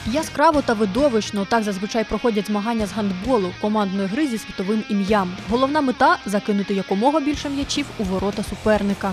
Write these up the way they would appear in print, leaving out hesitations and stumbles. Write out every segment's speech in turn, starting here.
Яскраво та видовищно – так зазвичай проходять змагання з гандболу, командної гри зі світовим ім'ям. Головна мета – закинути якомога більше м'ячів у ворота суперника.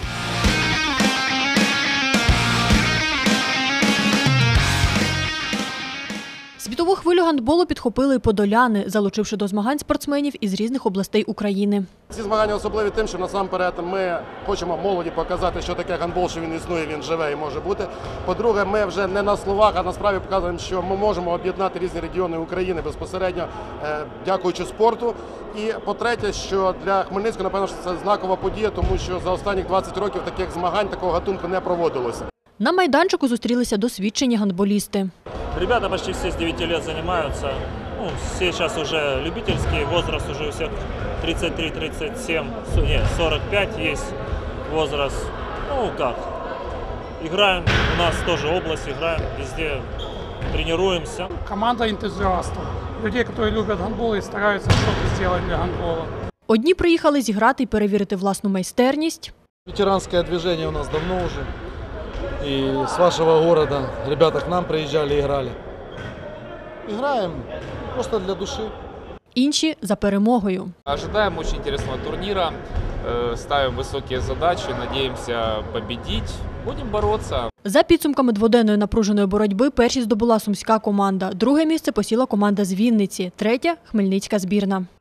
Світову хвилю гандболу підхопили і подоляни, залучивши до змагань спортсменів із різних областей України. Ці змагання особливі тим, що насамперед ми хочемо молоді показати, що таке гандбол, що він існує, він живе і може бути. По-друге, ми вже не на словах, а насправді показуємо, що ми можемо об'єднати різні регіони України безпосередньо, дякуючи спорту. І по-третє, що для Хмельницького, напевно, це знакова подія, тому що за останні 20 років таких змагань, такого гатунку не проводилося. На майданчику зустрілися досвідчені гандболісти. Ребята почти все с 9 лет занимаются. Ну, все сейчас уже любительские, возраст уже у всех 33-37, нет, 45 есть возраст. Ну как, играем, у нас тоже область, играем везде, тренируемся. Команда энтузиастов, людей, которые любят гандбол и стараются что-то сделать для гандбола. Одні приїхали зіграти і перевірити власну майстерність. Ветеранское движение у нас давно уже. И с вашего города ребята к нам приезжали, играли. Играем просто для души. Інші – за перемогою. Ожидаем очень интересного турнира, ставим высокие задачи, надеемся победить. Будем бороться. За підсумками дводенної напруженої боротьби першість здобула сумська команда. Друге місце посіла команда з Вінниці, третя – хмельницька збірна.